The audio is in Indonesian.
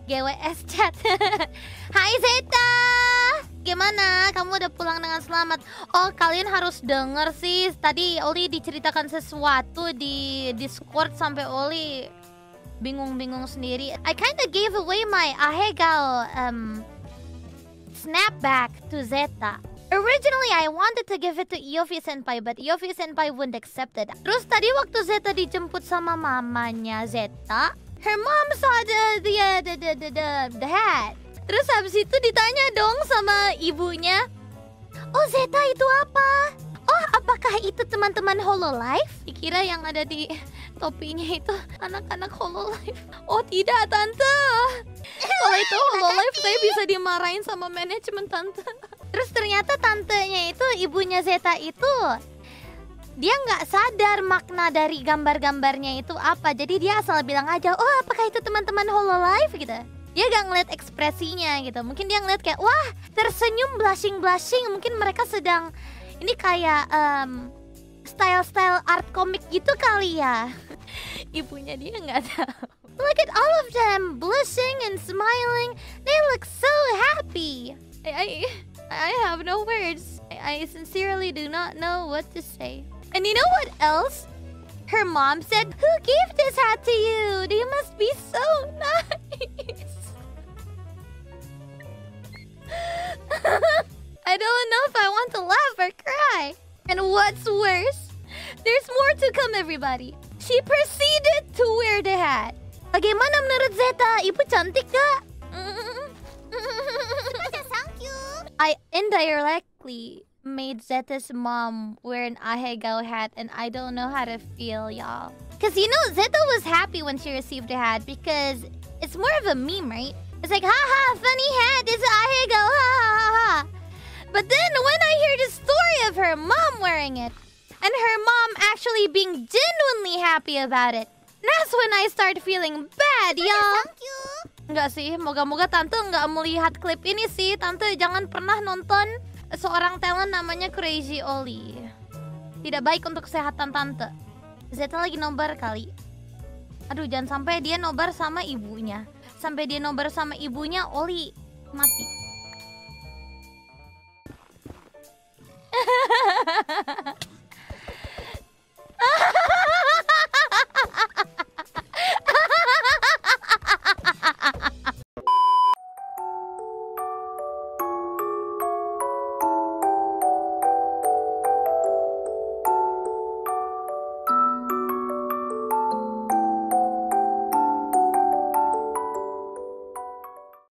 GWS chat. Hai Zeta, gimana? Kamu udah pulang dengan selamat? Oh, kalian harus denger sih. Tadi Oli diceritakan sesuatu di Discord sampai Oli bingung-bingung sendiri. I kinda gave away my Ahegao snapback to Zeta. Originally, I wanted to give it to Iofi Senpai, but Iofi Senpai wouldn't accept it. Terus tadi waktu Zeta dijemput sama mamanya Zeta, her mom saw the hat. Terus habis itu ditanya dong sama ibunya, oh Zeta itu apa? Oh apakah itu teman-teman Hololive? Dikira yang ada di topinya itu anak-anak Hololive. Oh tidak tante. Kalau itu Hololive saya bisa dimarahin sama manajemen tante. Terus ternyata tantenya itu, ibunya Zeta itu, dia nggak sadar makna dari gambar-gambarnya itu apa. Jadi dia asal bilang aja, oh apakah itu teman-teman Hololive gitu. Dia gak ngeliat ekspresinya gitu. Mungkin dia ngeliat kayak, wah tersenyum blushing-blushing. Mungkin mereka sedang, ini kayak style-style art komik gitu kali ya. Ibunya dia nggak tahu. Look at all of them blushing and smiling. They look so happy. I have no words. I sincerely do not know what to say. And you know what else? Her mom said, who gave this hat to you? They must be so nice. I don't know if I want to laugh or cry. And what's worse, there's more to come, everybody. She proceeded to wear the hat. Bagaimana menurut Zeta? Ibu cantik gak? I indirectly made Zeta's mom wear an Ahegao hat, and I don't know how to feel, y'all. Because you know, Zeta was happy when she received the hat because it's more of a meme, right? It's like, haha, funny hat, it's Ahegao, ha ha ha ha. But then when I hear the story of her mom wearing it, and her mom actually being genuinely happy about it, that's when I start feeling bad, y'all. Thank you. Enggak sih, moga-moga Tante nggak melihat klip ini sih. Tante jangan pernah nonton seorang talent namanya Crazy Oli. Tidak baik untuk kesehatan Tante. Zeta lagi nobar kali. Aduh, jangan sampai dia nobar sama ibunya. Sampai dia nobar sama ibunya, Oli mati.